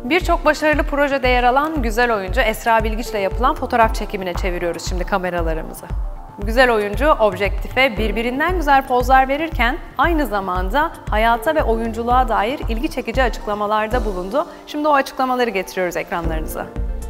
Birçok başarılı projede yer alan güzel oyuncu Esra Bilgiç'le yapılan fotoğraf çekimine çeviriyoruz şimdi kameralarımızı. Güzel oyuncu objektife birbirinden güzel pozlar verirken aynı zamanda hayata ve oyunculuğa dair ilgi çekici açıklamalarda bulundu. Şimdi o açıklamaları getiriyoruz ekranlarınıza.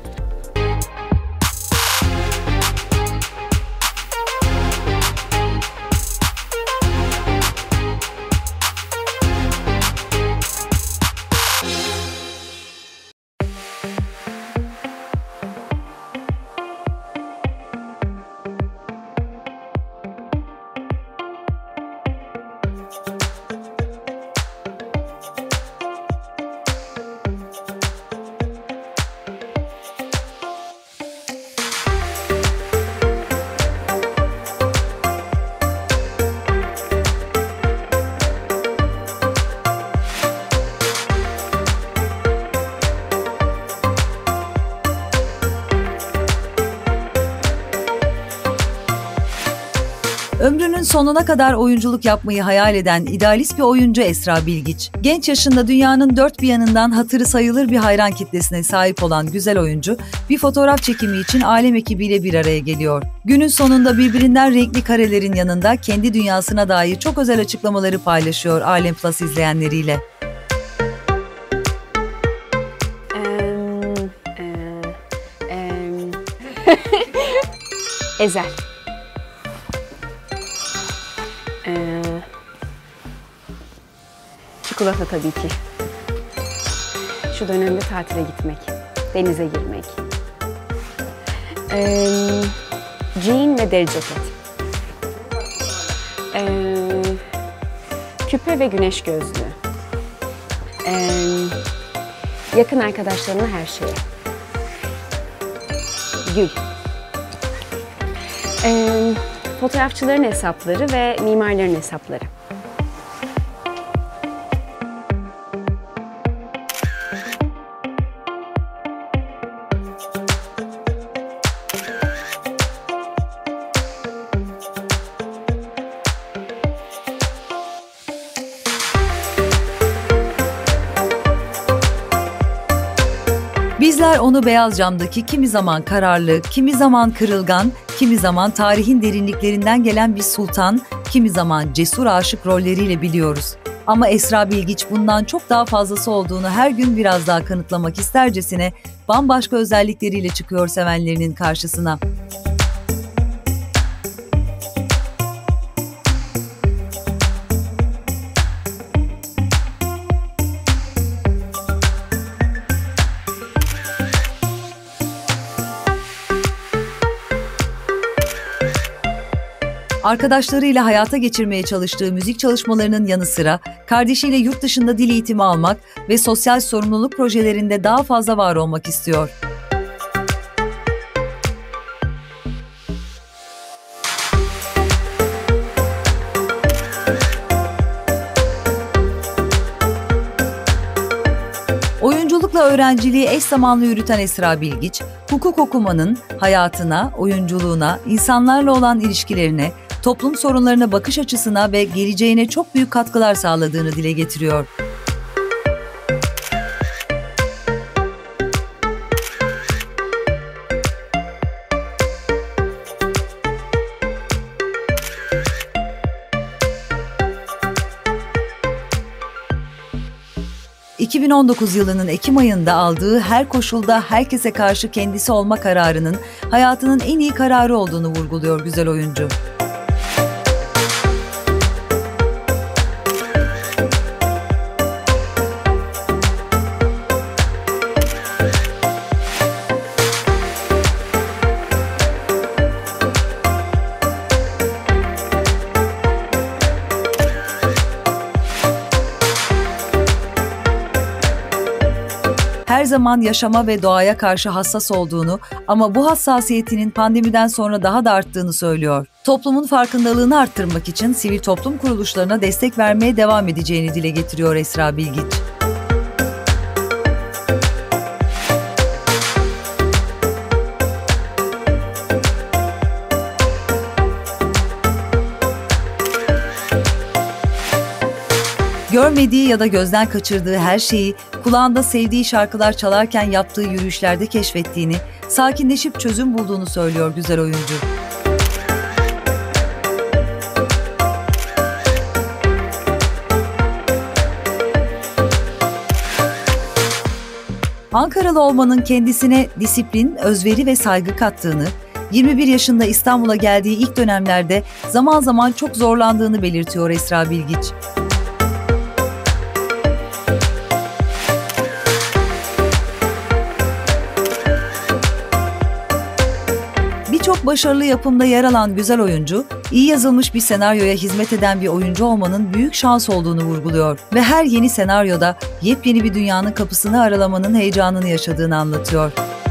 Ömrünün sonuna kadar oyunculuk yapmayı hayal eden idealist bir oyuncu Esra Bilgiç. Genç yaşında dünyanın dört bir yanından hatırı sayılır bir hayran kitlesine sahip olan güzel oyuncu, bir fotoğraf çekimi için Alem ekibiyle bir araya geliyor. Günün sonunda birbirinden renkli karelerin yanında kendi dünyasına dair çok özel açıklamaları paylaşıyor Alem Plus izleyenleriyle. Ezel. Çikolata tabii ki. Şu dönemde tatile gitmek, denize girmek. Jean ve deri ceket. Küpe ve güneş gözlüğü. Yakın arkadaşlarına her şeye. Gül. Fotoğrafçıların hesapları ve mimarların hesapları. Bizler onu beyaz camdaki kimi zaman kararlı, kimi zaman kırılgan, kimi zaman tarihin derinliklerinden gelen bir sultan, kimi zaman cesur aşık rolleriyle biliyoruz. Ama Esra Bilgiç bundan çok daha fazlası olduğunu her gün biraz daha kanıtlamak istercesine bambaşka özellikleriyle çıkıyor sevenlerinin karşısına. Arkadaşlarıyla hayata geçirmeye çalıştığı müzik çalışmalarının yanı sıra kardeşiyle yurt dışında dil eğitimi almak ve sosyal sorumluluk projelerinde daha fazla var olmak istiyor. Oyunculukla öğrenciliği eş zamanlı yürüten Esra Bilgiç, hukuk okumanın hayatına, oyunculuğuna, insanlarla olan ilişkilerine, toplum sorunlarına bakış açısına ve geleceğine çok büyük katkılar sağladığını dile getiriyor. ...2019 yılının Ekim ayında aldığı her koşulda herkese karşı kendisi olma kararının hayatının en iyi kararı olduğunu vurguluyor güzel oyuncu. Her zaman yaşama ve doğaya karşı hassas olduğunu ama bu hassasiyetinin pandemiden sonra daha da arttığını söylüyor. Toplumun farkındalığını arttırmak için sivil toplum kuruluşlarına destek vermeye devam edeceğini dile getiriyor Esra Bilgiç. Görmediği ya da gözden kaçırdığı her şeyi, kulağında sevdiği şarkılar çalarken yaptığı yürüyüşlerde keşfettiğini, sakinleşip çözüm bulduğunu söylüyor güzel oyuncu. Ankaralı olmanın kendisine disiplin, özveri ve saygı kattığını, 21 yaşında İstanbul'a geldiği ilk dönemlerde zaman zaman çok zorlandığını belirtiyor Esra Bilgiç. Birçok başarılı yapımda yer alan güzel oyuncu, iyi yazılmış bir senaryoya hizmet eden bir oyuncu olmanın büyük şans olduğunu vurguluyor ve her yeni senaryoda yepyeni bir dünyanın kapısını aralamanın heyecanını yaşadığını anlatıyor.